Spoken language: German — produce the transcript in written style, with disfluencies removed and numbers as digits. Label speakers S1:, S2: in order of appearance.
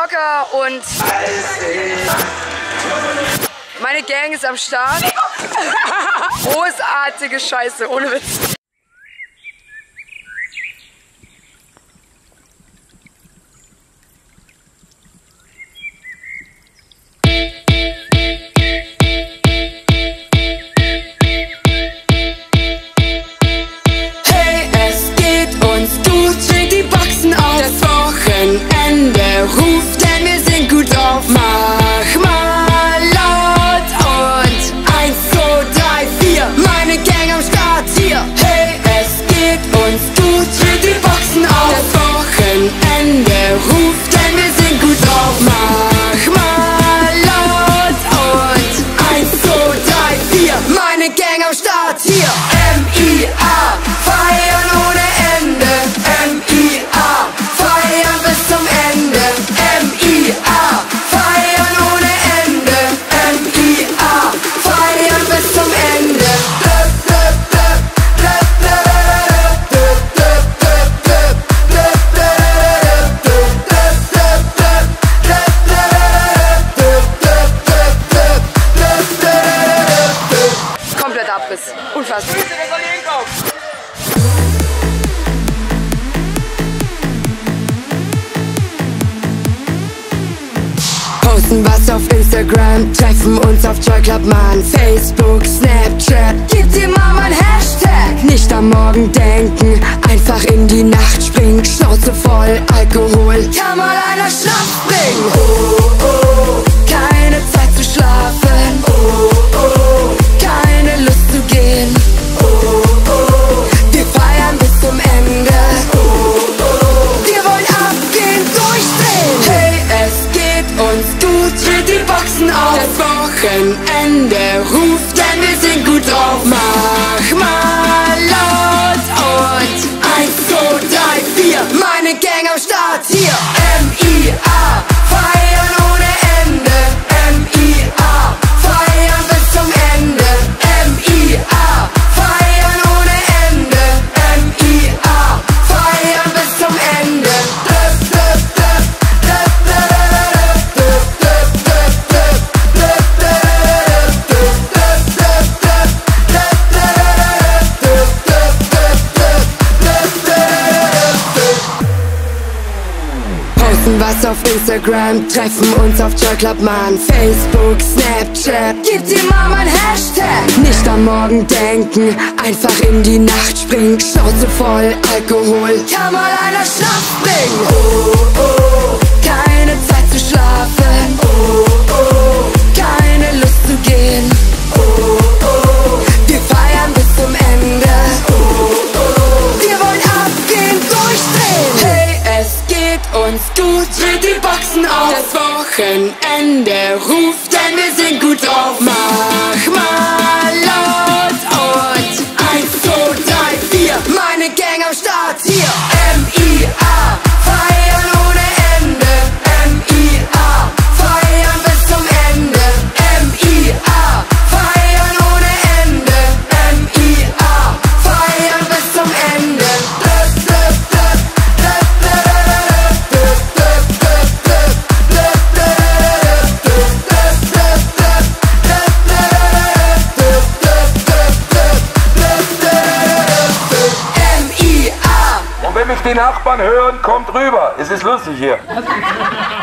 S1: Mallorca und meine Gang ist am Start. Großartige Scheiße, ohne Witz.
S2: Hey, es geht uns gut, dreht die Boxen auf. Das Wochenende ruft, denn wir sind gut drauf. Mach mal laut und 1, 2, 3, 4. Meine Gang am Start hier. Hey, es geht uns gut, dreht die Boxen auf. Das Wochenende ruft, denn wir sind gut drauf. Mach mal laut und 1, 2, 3, 4. Meine Gang am Start hier. M.I.A. feiern ohne Ende. M.I.A. feiern bis zum Ende. M.I.A. feiern ohne Ende. M.I.A. feiern bis zum Ende.
S1: Komplett Abriss. Unfassbar.
S2: Posten was auf Instagram, treffen uns auf Joy Club, Mann. Facebook, Snapchat, gib dir mal mein Hashtag. Nicht am Morgen denken, einfach in die Nacht springen. Schnauze voll, Alkohol, kann mal einer Schnaps bringen. Oh, oh, keine Zeit zu schlafen. Oh, oh, keine Lust zu gehen. Oh, oh, wir feiern bis zum Ende. Oh, oh, wir wollen abgehen, durchdrehen. Hey, es geht uns gut, dreht die Boxen auf. Das Wochenende ruft, denn wir sind gut drauf. Mach mal laut und 1, 2, 3, 4. Meine Gang am Start hier. M.I.A. feiern ohne Ende. M.I.A. feiern bis zum Ende. M.I.A. feiern ohne Ende. M.I.A. feiern bis zum Ende. Posten was auf Instagram, treffen uns auf Joy Club, Mann. Facebook, Snapchat, gib dir mal mein Hashtag. Nicht am Morgen denken, einfach in die Nacht springen. Schnauze voll, Alkohol, kann mal einer Schnaps bringen. Oh, oh, keine Zeit zu schlafen. Oh, oh, keine Lust zu gehen. Oh, oh, wir feiern bis zum Ende. Oh, oh, wir wollen abgehen, durchdrehen. Hey, es geht uns gut, dreht die Boxen auf. Das Wochenende ruft, denn wir sind gut drauf. Mach mal laut und 1, 2, 3, 4. Meine Gang am Start hier. M.I.A. feiern ohne Ende. M.I.A. feiern bis zum Ende. M.I.A. feiern ohne Ende. M.I.A. feiern bis zum Ende.
S3: Und wenn mich die Nachbarn hören, kommt rüber. Es ist lustig hier.